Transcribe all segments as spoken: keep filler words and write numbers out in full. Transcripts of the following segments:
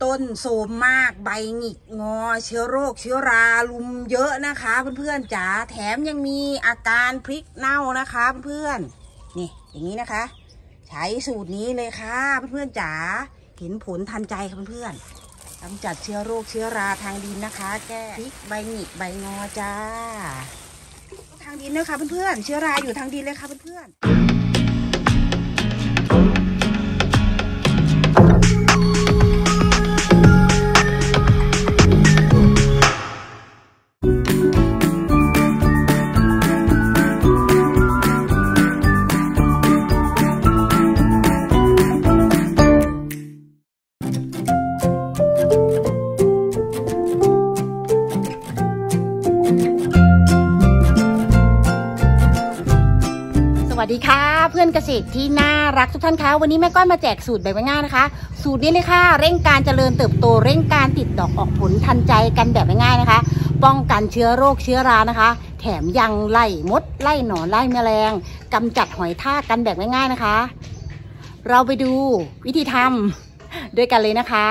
ต้นโทรมมากใบหงิกงอเชื้อโรคเชื้อราลุมเยอะนะคะเพื่อนๆจ๋าแถมยังมีอาการพริกเน่านะคะเพื่อนๆนี่อย่างนี้นะคะใช้สูตรนี้เลยค่ะเพื่อนๆจ๋าเห็นผลทันใจค่ะเพื่อนๆกำจัดเชื้อโรคเชื้อราทางดินนะคะแก้พริกใบหงิกใบงอจ้าทางดินนะคะเพื่อนๆเชื้อราอยู่ทางดินเลยค่ะเพื่อนๆสวัสดีค่ะเพื่อนเกษตรที่น่ารักทุกท่านคะวันนี้แม่ก้อยมาแจกสูตรแบบง่ายๆนะคะสูตรนี้เลยค่ะเร่งการเจริญเติบโตเร่งการติดดอกออกผลทันใจกันแบบง่ายๆนะคะป้องกันเชื้อโรคเชื้อรานะคะแถมยังไล่มดไล่หนอนไล่แมลงกำจัดหอยทากกันแบบง่ายๆนะคะเราไปดูวิธีทำด้วยกันเลยนะคะ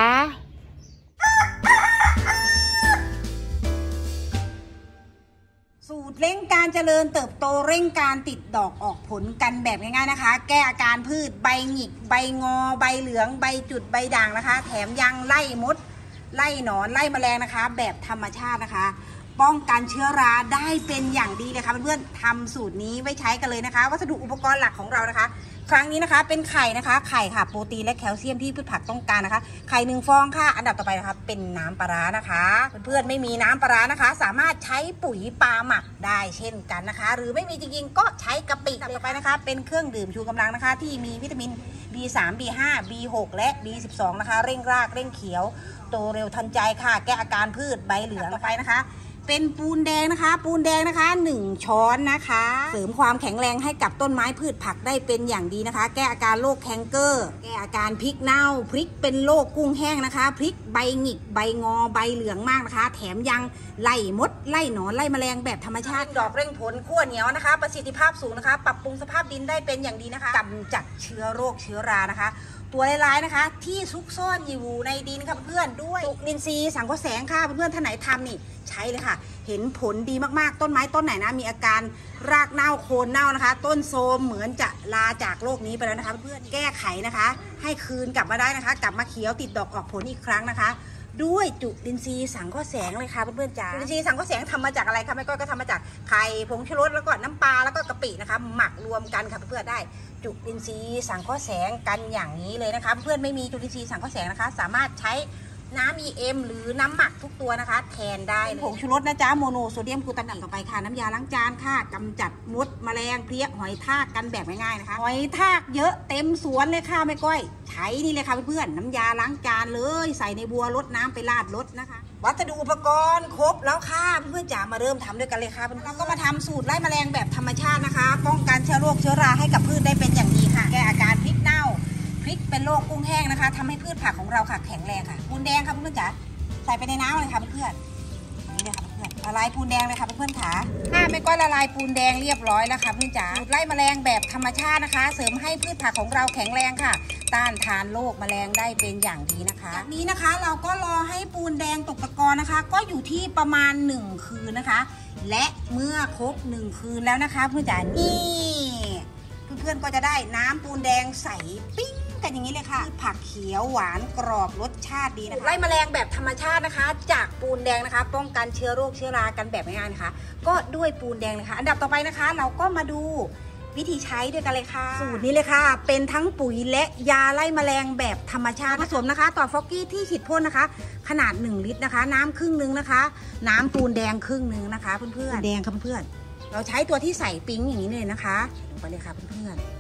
สูตรเร่งการเจริญเติบโตเร่งการติดดอกออกผลกันแบบง่ายๆนะคะแก้อาการพืชใบหงิกใบงอใบเหลืองใบจุดใบด่างนะคะแถมยังไล่มดไล่หนอนไล่แมลงนะคะแบบธรรมชาตินะคะป้องกันเชื้อราได้เป็นอย่างดีเลยค่ะเพื่อนๆทำสูตรนี้ไว้ใช้กันเลยนะคะวัสดุอุปกรณ์หลักของเรานะคะครั้งนี้นะคะเป็นไข่นะคะไข่ค่ะโปรตีนและแคลเซียมที่พืชผักต้องการนะคะไข่หนึ่งฟองค่ะอันดับต่อไปนะคะเป็นน้ำปลาร้านะคะเพื่อนๆไม่มีน้ำปลาร้านะคะสามารถใช้ปุ๋ยปลาหมักได้เช่นกันนะคะหรือไม่มีจริงๆก็ใช้กะปิต่อไปนะคะเป็นเครื่องดื่มชูกำลังนะคะที่มีวิตามิน บี สาม บี ห้า บี หก และ บี สิบสอง นะคะเร่งรากเร่งเขียวโตเร็วทันใจค่ะแก้อาการพืชใบเหลืองต่อไปนะคะเป็นปูนแดงนะคะปูนแดงนะคะหนึ่งช้อนนะคะเสริมความแข็งแรงให้กับต้นไม้พืชผักได้เป็นอย่างดีนะคะแก้อาการโรคแคนเกอร์แก้อาการพริกเน่าพริกเป็นโรคกุ้งแห้งนะคะพริกใบหงิกใบงอใบเหลืองมากนะคะแถมยังไล่มดไล่หนอนไล่แมลงแบบธรรมชาติดอกเร่งผลขั้วเหนียวนะคะประสิทธิภาพสูงนะคะปรับปรุงสภาพดินได้เป็นอย่างดีนะคะกำจัดเชื้อโรคเชื้อรานะคะตัวร้ายๆนะคะที่ซุกซ่อนอยู่ในดินค่ะเพื่อนด้วยจุลินทรีย์สังเคราะห์แสงค่ะเพื่อนๆท่านไหนทำนี่ใช้เลยค่ะเห็นผลดีมากๆต้นไม้ต้นไหนนะมีอาการรากเน่าโคนเน่านะคะต้นโทรมเหมือนจะลาจากโลกนี้ไปแล้วนะคะเพื่อนแก้ไขนะคะให้คืนกลับมาได้นะคะกลับมาเขียวติดดอกออกผลอีกครั้งนะคะด้วยจุลินทรีย์สังเคราะห์แสงเลยค่ะเพื่อนๆจ๋าจุลินทรีย์สังเคราะห์แสงทำมาจากอะไรคะแม่ก้อยก็ทำมาจากไข่ผงชูรสแล้วก็น้ำปลาแล้วก็กะปินะคะหมักรวมกันค่ะเพื่อนๆได้จุลินทรีย์สังเคราะห์แสงกันอย่างนี้เลยนะคะเพื่อนไม่มีจุลินทรีย์สังเคราะห์แสงนะคะสามารถใช้น้ำ อี เอ็ม หรือน้ำหมักทุกตัวนะคะแทนได้ผงชูรสนะจ๊ะโมโนโซเดียมกลูตามีนต่อไปค่ะน้ำยาล้างจานค่ะกำจัดมดแมลงเพลี้ยหอยทากกันแบบง่ายๆนะคะหอยทากเยอะเต็มสวนเลยค่ะแม่ก้อยใช้นี่เลยค่ะเพื่อนๆน้ำยาล้างจานเลยใส่ในบัวรดน้ำไปราดรถนะคะวัสดุอุปกรณ์ครบแล้วค่ะเพื่อนๆจ๋ามาเริ่มทำด้วยกันเลยค่ะเราก็มาทำสูตรไล่แมลงแบบธรรมชาตินะคะป้องกันเชื้อโรคเชื้อราให้กับพืชได้เป็นอย่างดีค่ะแก้อาการพริกเน่าพริกเป็นโรคกุ้งแห้งนะคะทำให้พืชผักของเราค่ะแข็งแรงค่ะปูนแดงค่ะเพื่อนๆจ๋าใส่ไปในน้ำเลยค่ะเพื่อนๆนี่เลยค่ะเพื่อนละลายปูนแดงเลยค่ะเพื่อนๆค่ะถ้าไม่ก้อยละลายปูนแดงเรียบร้อยแล้วค่ะเพื่อนจ๋าไล่แมลงแบบธรรมชาตินะคะเสริมให้พืชผักของเราแข็งแรงค่ะต้านทานโรคแมลงได้เป็นอย่างดีนะคะจากนี้นะคะเราก็รอให้ปูนแดงตกตะกอนนะคะก็อยู่ที่ประมาณหนึ่งคืนนะคะและเมื่อครบหนึ่งคืนแล้วนะคะเพื่อนจ๋านี่เพื่อนๆก็จะได้น้ำปูนแดงใสปิ้งกันอย่างนี้เลยค่ะผักเขียวหวานกรอบรสชาติดีนะคะไล่แมลงแบบธรรมชาตินะคะจากปูนแดงนะคะป้องกันเชื้อโรคเชื้อรากันแบบง่ายๆนะคะก็ด้วยปูนแดงนะคะอันดับต่อไปนะคะเราก็มาดูวิธีใช้ด้วยกันเลยค่ะสูตรนี้เลยค่ะเป็นทั้งปุ๋ยและยาไล่แมลงแบบธรรมชาติผสมนะคะต่อฟอกกี้ที่ฉีดพ่นนะคะขนาดหนึ่งลิตรนะคะน้ำครึ่งนึงนะคะน้ำปูนแดงครึ่งนึงนะคะเพื่อนๆแดงค่ะเพื่อนๆเราใช้ตัวที่ใส่ปิ๊งอย่างนี้เลยนะคะลงไปเลยค่ะเพื่อนๆ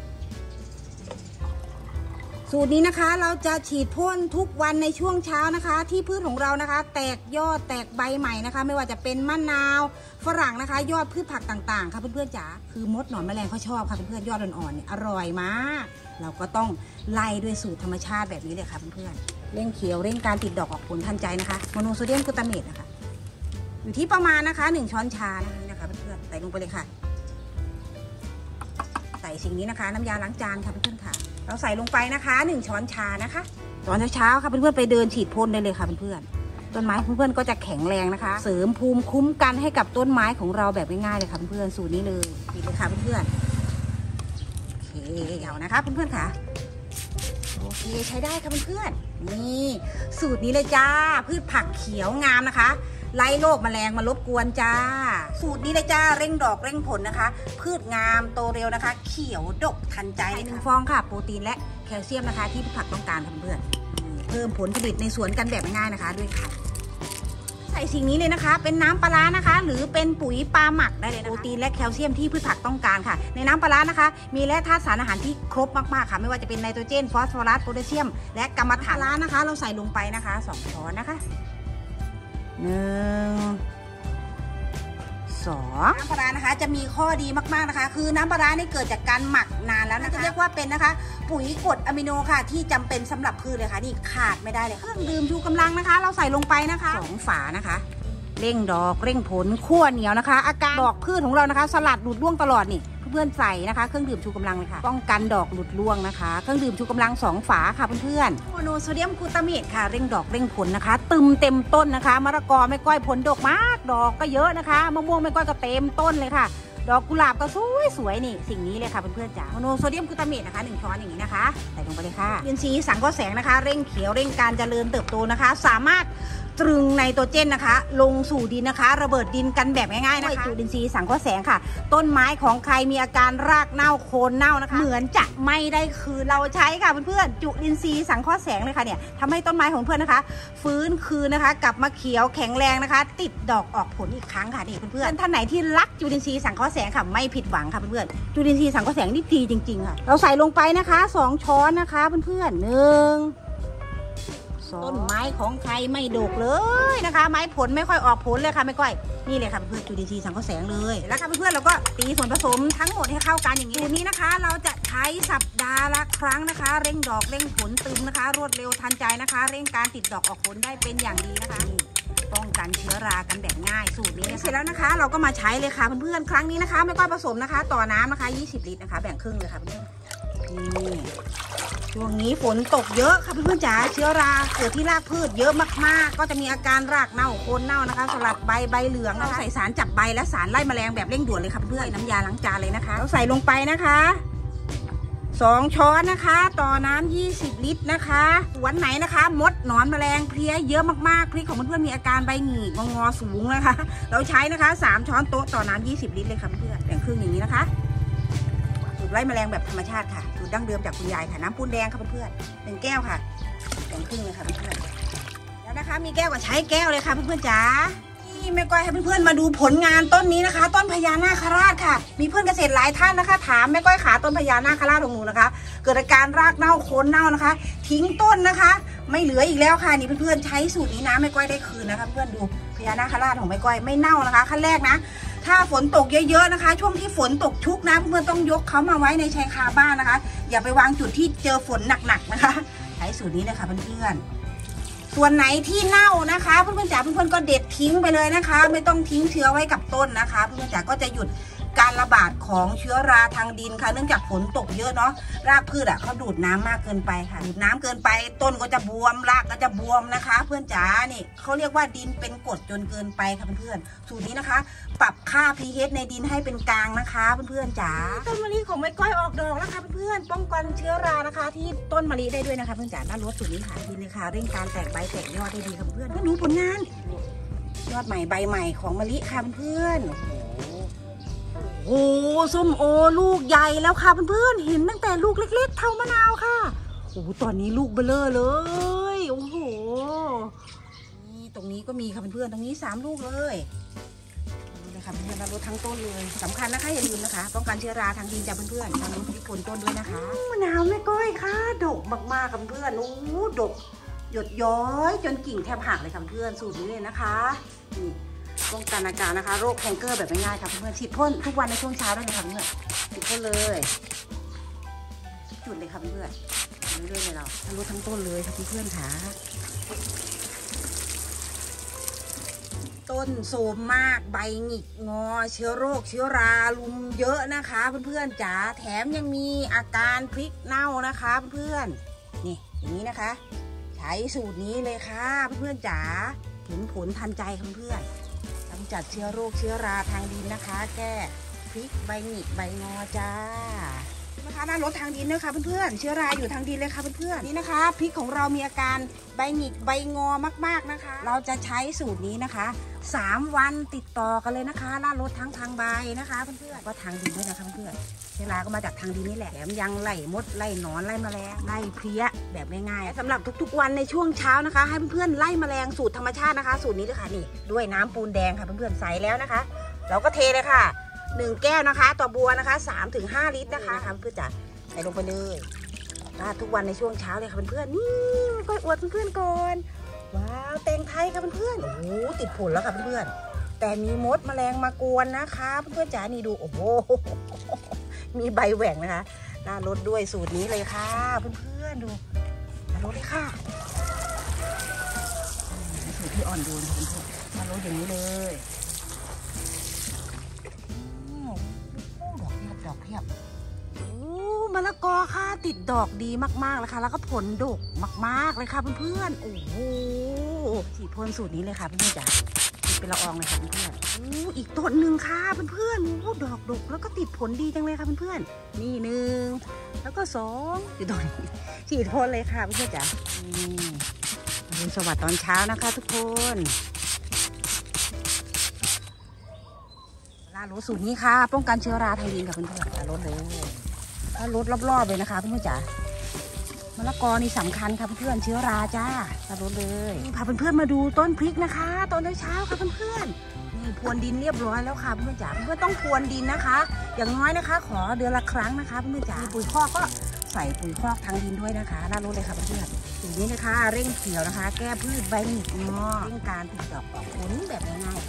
สูตรนี้นะคะเราจะฉีดพ่นทุกวันในช่วงเช้านะคะที่พืชของเรานะคะแตกยอดแตกใบใหม่นะคะไม่ว่าจะเป็นมะนาวฝรั่งนะคะยอดพืชผักต่างๆค่ะเพื่อนๆจ๋าคือมดหนอนแมลงเขาชอบค่ะเพื่อนๆยอดอ่อนๆเนี่ยอร่อยมากเราก็ต้องไล่ด้วยสูตรธรรมชาติแบบนี้เลยค่ะเพื่อนๆเร่งเขียวเร่งการติดดอกออกผลทันใจนะคะโมโนโซเดียมกลูตาเมตนะคะอยู่ที่ประมาณนะคะหนึ่งช้อนชานะคะเพื่อนๆใส่ลงไปเลยค่ะใส่สิ่งนี้นะคะน้ำยาล้างจานค่ะเพื่อนๆค่ะเราใส่ลงไปนะคะหนึ่งช้อนชานะคะตอนเช้าๆค่ะเพื่อนๆไปเดินฉีดพ่นได้เลยค่ะเพื่อนๆต้นไม้เพื่อนๆก็จะแข็งแรงนะคะเสริมภูมิคุ้มกันให้กับต้นไม้ของเราแบบง่ายๆเลยค่ะเพื่อนๆสูตรนี้เลยดีเลยค่ะเพื่อนๆโอเคเอานะคะเพื่อนๆค่ะโอเคใช้ได้ค่ะเพื่อนๆนี่สูตรนี้เลยจ้าพืชผักเขียวงามนะคะไล่โรคแมลงมารบกวนจ้าสูตรนี้เลยจ้าเร่งดอกเร่งผลนะคะพืชงามโตเร็วนะคะเขียวดกทันใจหนึ่งฟองค่ะโปรตีนและแคลเซียมนะคะที่พืชผักต้องการค่ะเพื่อนเพิ่มผลผลิตในสวนกันแบบง่ายนะคะด้วยค่ะใส่สิ่งนี้เลยนะคะเป็นน้ำปลานะคะ หรือเป็นปุ๋ยปลาหมักได้เลยนะโปรตีนและแคลเซียมที่พืชผักต้องการค่ะในน้ำปลานะคะมีแร่ธาตุสารอาหารที่ครบมากๆค่ะไม่ว่าจะเป็นไนโตรเจนฟอสฟอรัสโพแทสเซียมและกัมมันถันนะคะเราใส่ลงไปนะคะสองช้อนนะคะหนึ่งสองน้ำปลานะคะจะมีข้อดีมากๆนะคะคือน้ำปลานี่เกิดจากการหมักนานแล้วนะคะจะเรียกว่าเป็นนะคะปุ๋ยกรดอะมิโนค่ะที่จำเป็นสำหรับพืชเลยค่ะนี่ขาดไม่ได้เลยเครื่องดื่มชูกำลังนะคะเราใส่ลงไปนะคะสองฝานะคะเร่งดอกเร่งผลขั้วเหนียวนะคะอาการดอกพืชของเรานะคะสลัดหลุดร่วงตลอดนี่เพื่อนๆใส่นะคะเครื่องดื่มชูกำลังเลยค่ะป้องกันดอกหลุดร่วงนะคะเครื่องดื่มชูกำลังสองฝาค่ะเพื่อนๆโมโนโซเดียมกลูตาเมตค่ะเร่งดอกเร่งผลนะคะตึมเต็มต้นนะคะมะละกอไม่ก้อยผลดกมากดอกก็เยอะนะคะมะม่วงไม่ก้อยก็เต็มต้นเลยค่ะดอกกุหลาบก็สวยสวยนี่สิ่งนี้เลยค่ะเพื่อนๆจ๋าโมโนโซเดียมกลูตาเมตนะคะหนึ่งช้อนอย่างนี้นะคะใส่ลงไปเลยค่ะอินทรีย์สังเคราะห์แสงนะคะเร่งเขียวเร่งการเจริญเติบโตนะคะสามารถตรึงไนโตรเจนนะคะลงสู่ดินนะคะระเบิดดินกันแบบง่ายๆนะคะจุลินทรีย์สังเคราะห์แสงค่ะต้นไม้ของใครมีอาการรากเน่าโคนเน่านะคะเหมือนจะไม่ได้คืนเราใช้ค่ะเพื่อนๆจุลินทรีย์สังเคราะห์แสงเลยค่ะเนี่ยทำให้ต้นไม้ของเพื่อนนะคะฟื้นคืนนะคะกลับมาเขียวแข็งแรงนะคะติดดอกออกผลอีกครั้งค่ะนี่เพื่อนๆท่านไหนที่รักจุลินทรีย์สังเคราะห์แสงค่ะไม่ผิดหวังค่ะเพื่อนๆจุลินทรีย์สังเคราะห์แสงนี่ดีจริงๆค่ะเราใส่ลงไปนะคะสองช้อนนะคะเพื่อนๆหนึ่งต้นไม้ของใครไม่ดกเลยนะคะไม้ผลไม่ค่อยออกผลเลยค่ะไม่ก้อยนี่เลยค่ะเพื่อนจุลินทรีย์สังเคราะห์แสงเลยแล้วค่ะเพื่อนๆเราก็ตีส่วนผสมทั้งหมดให้เข้ากันอย่างนี้นี้นะคะเราจะใช้สัปดาห์ละครั้งนะคะเร่งดอกเร่งผลตึมนะคะรวดเร็วทันใจนะคะเร่งการติดดอกออกผลได้เป็นอย่างดีนะคะป้องกันเชื้อรากันแบบง่ายสูตรนี้เสร็จแล้วนะคะเราก็มาใช้เลยค่ะเพื่อนๆครั้งนี้นะคะไม่ก้อยผสมนะคะต่อน้ำนะคะยี่สิบลิตรนะคะแบ่งครึ่งเลยค่ะเพื่อนนี่ช่วงนี้ฝนตกเยอะค่ะเพื่อนๆจ๋าเชื้อราเกิดที่รากพืชเยอะมากๆก็จะมีอาการรากเน่าโคนเน่านะคะสลัดใบใบเหลืองเราใส่สารจับใบและสารไล่แมลงแบบเร่งด่วนเลยค่ะเพื่อนน้ำยาล้างจานเลยนะคะเราใส่ลงไปนะคะสองช้อนนะคะต่อน้ำยี่สิบลิตรนะคะวันไหนนะคะมดหนอนแมลงเพลี้ยเยอะมากๆพริกของเพื่อนๆมีอาการใบหงิกงอสูงนะคะเราใช้นะคะสามช้อนโต๊ะต่อน้ำยี่สิบลิตรเลยค่ะเพื่อนแบ่งครึ่งอย่างนี้นะคะไล่แมลงแบบธรรมชาติค่ะสูตรดั้งเดิมจากคุณยายค่ะน้ำปูนแดงค่ะเพื่อนๆหนึ่งแก้วค่ะแบ่งครึ่งเลยค่ะเพื่อนๆแล้วนะคะมีแก้วก็ใช้แก้วเลยค่ะเพื่อนๆจ๋าที่แม่ก้อยให้เพื่อนๆมาดูผลงานต้นนี้นะคะต้นพญานาคราชค่ะมีเพื่อนเกษตรหลายท่านนะคะถามแม่ก้อยขาต้นพญานาคราชของหนูนะคะเกิดอาการรากเน่าโคนเน่านะคะทิ้งต้นนะคะไม่เหลืออีกแล้วค่ะนี่เพื่อนๆใช้สูตรนี้นะแม่ก้อยได้คืนนะคะเพื่อนดูพญานาคราชของแม่ก้อยไม่เน่านะคะขั้นแรกนะถ้าฝนตกเยอะๆนะคะช่วงที่ฝนตกชุกนะเพื่อนๆต้องยกเขามาไว้ในชายคาบ้านนะคะอย่าไปวางจุดที่เจอฝนหนักๆนะคะใช้สูตรนี้เลยค่ะเพื่อนๆส่วนไหนที่เน่านะคะเพื่อนๆจ๋าเพื่อนๆก็เด็ดทิ้งไปเลยนะคะไม่ต้องทิ้งเชื้อไว้กับต้นนะคะเพื่อนๆจ๋าก็จะหยุดการระบาดของเชื้อราทางดินค่ะเนื่องจากฝนตกเยอะเนาะรากพืชอ่ะเขาดูดน้ำมากเกินไปค่ะดูดน้ำเกินไปต้นก็จะบวมรากก็จะบวมนะคะเพื่อนจ๋านี่เขาเรียกว่าดินเป็นกรดจนเกินไปค่ะเพื่อนๆสูตรนี้นะคะปรับค่า พี เอช ในดินให้เป็นกลางนะคะเพื่อนๆจ๋าต้นมะลิของแม่ก้อยออกดอกนะคะเพื่อนๆป้องกันเชื้อรานะคะที่ต้นมะลิได้ด้วยนะคะเพื่อนจ๋าน่าลดสูตรนี้ค่ะดินเลยค่ะเร่งการแตกใบแตกยอดได้ดีค่ะเพื่อนๆดูผลงานยอดใหม่ใบใหม่ของมะลิค่ะเพื่อนๆโอ้ส้มโอลูกใหญ่แล้วค่ะเพื่อนๆเห็นตั้งแต่ลูกเล็กๆเท่ามะนาวค่ะโอ้ตอนนี้ลูกเบลอเลยโอ้โหนี่ตรงนี้ก็มีค่ะเพื่อนๆตรงนี้สามลูกเลยนี่เลยค่ะเพื่อนๆเราลดทั้งต้นเลยสำคัญนะคะอย่าลืมนะคะป้องกันเชื้อราทางดินจากเพื่อนๆทางลดที่ผลต้นด้วยนะคะมะนาวแม่ก้อยค่ะดกมากๆค่ะเพื่อนๆโอ้ดกหยดย้อยจนกิ่งแทบหักเลยค่ะเพื่อนสูตรนี้เลยนะคะนี่ป้องกันอาการนะคะโรคแคนเกอร์แบบง่ายๆค่ะเพื่อนๆฉีดพ่นทุกวันในช่วงเช้าได้เลยค่ะเพื่อนฉีดพ่นเลยจุดเลยค่ะเพื่อนเรื่อยๆเลยเราทั้งรถทั้งต้นเลยค่ะเพื่อนๆค่ะต้นโทรมมากใบหงิกงอเชื้อโรคเชื้อราลุมเยอะนะคะเพื่อนๆจ๋าแถมยังมีอาการพริกเน่านะคะเพื่อนๆนี่อย่างนี้นะคะช้สูตรนี้เลยค่ะเพื่อนๆจ๋าเห็นผลทันใจเพื่อนๆกำจัดเชื้อโรคเชื้อราทางดินนะคะแก้พริกใบหงิกใบงอจ้านะคะหน้ารถทางดินนะคะเพื่อนๆเชื้อราอยู่ทางดินเลยค่ะเพื่อนๆนี่นะคะพริกของเรามีอาการใบหงิกใบงอมากๆนะคะเราจะใช้สูตรนี้นะคะสามวันติดต่อกันเลยนะคะหน้ารถทั้งทางใบนะคะเพื่อนๆก็ทางดินด้วยนะคะเพื่อนๆเชื้อราก็มาจากทางดินนี่แหละแถมยังไล่มดไล่หนอนไล่แมลงไล่เพลี้ยแบบง่ายๆสำหรับทุกๆวันในช่วงเช้านะคะให้เพื่อนๆไล่แมลงสูตรธรรมชาตินะคะสูตรนี้เลยค่ะนี่ด้วยน้ำปูนแดงค่ะเพื่อนๆใส่แล้วนะคะเราก็เทเลยค่ะหนึ่งแก้วนะคะต่อบัวนะคะสามถึงห้าลิตรนะคะเพื่อนๆจ๋าใส่ลงไปเลยราดทุกวันในช่วงเช้าเลยค่ะเพื่อนๆนี่ก็อวดเพื่อนๆก่อนว้าวแตงไทยค่ะเพื่อนๆโอ้โหติดผลแล้วค่ะเพื่อนๆแต่มีมดแมลงมากวนนะคะเพื่อนๆจ๋านี่ดูโอ้โหมีใบแหว่งนะคะน่ารสด้วยสูตรนี้เลยค่ะเพื่อนๆดูน่ารสเลยค่ะสูตรที่อ่อนโยนค่ะเพื่อนๆน่ารสอย่างนี้เลยดอกเพียบดอกเพียบมะละกอค่ะติดดอกดีมากๆเลยค่ะแล้วก็ผลดกมากๆเลยค่ะเพื่อนๆโอ้โหฉีดพ่นสูตรนี้เลยค่ะเพื่อนๆจ๋าเป็นละอองเลยค่ะเพื่อนๆโอ้อีกต้นหนึ่งค่ะเพื่อนๆโอ้ดอกดกแล้วก็ติดผลดีจังเลยค่ะเพื่อนๆนี่หนึ่งแล้วก็สองอยู่ต้นฉีดพ่นเลยค่ะเพื่อนๆจ๋านี่อรุณสวัสดิ์ตอนเช้านะคะทุกคนลาโรสสูตรนี้ค่ะป้องกันเชื้อราทางดินค่ะเพื่อนๆลาโรสเลยถ้ารถรอบๆเลยนะคะเพื่อนๆจ๋ามะละกอนี่สำคัญค่ะเพื่อนๆเชื้อราจ้าลาโรสเลยพาเพื่อนๆมาดูต้นพริกนะคะตอนเช้าค่ะเพื่อนๆนี่พรวนดินเรียบร้อยแล้วค่ะเพื่อนๆจ๋าเพื่อนๆต้องพรวนดินนะคะอย่างน้อยนะคะขอเดือนละครั้งนะคะเพื่อนๆจ๋าปุ๋ยคอกก็ใส่ปุ๋ยคอกทางดินด้วยนะคะลาโรสเลยค่ะเพื่อนๆสูตรนี้นะคะเร่งเขียวนะคะแก้พืชใบหงิกงอเร่งการติดดอกออกผลแบบง่ายๆ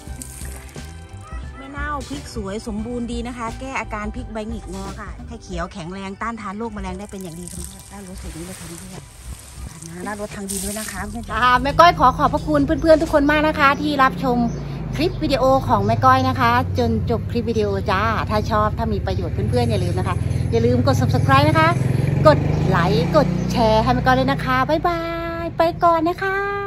เน่าพริกสวยสมบูรณ์ดีนะคะแก้อาการพริกใบหงิกงอค่ะให้เขียวแข็งแรงต้านทานโรคแมลงได้เป็นอย่างดีค่ะเพื่อนๆได้รสสูตรนี้เลยค่ะเพื่อนๆนะได้รสทางดีด้วยนะคะเพื่อนๆแม่ก้อยขอขอบพระคุณเพื่อนๆทุกคนมากนะคะที่รับชมคลิปวิดีโอของแม่ก้อยนะคะจนจบคลิปวิดีโอจ้าถ้าชอบถ้ามีประโยชน์เพื่อนๆอย่าลืมนะคะอย่าลืมกด ซับสไครบ์ นะคะกดไลค์กดแชร์ให้แม่ก้อยด้วยนะคะบ๊ายบายไปก่อนนะคะ